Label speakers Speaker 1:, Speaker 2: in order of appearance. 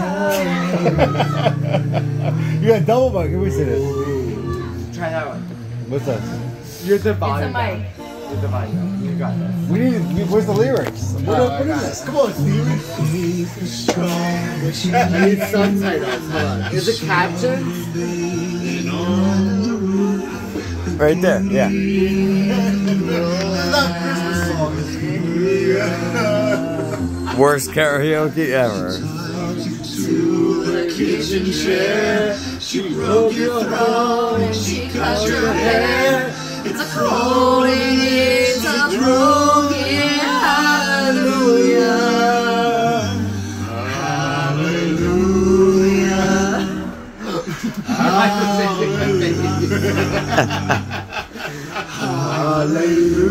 Speaker 1: You got double mic. Can we see this?
Speaker 2: Try that one.
Speaker 1: What's that?
Speaker 2: You're the volume.
Speaker 3: It's a mic.
Speaker 2: You're the volume. You got this.
Speaker 1: We need. Where's the lyrics? What is this? Come on, Steve.
Speaker 2: I need subtitles. Hold on. Is it captions?
Speaker 1: Right there. Yeah. Worst karaoke ever.
Speaker 2: To the kitchen chair, she broke your throat and she cut your hair. It's a cold and it's a broken hallelujah. Hallelujah. Hallelujah.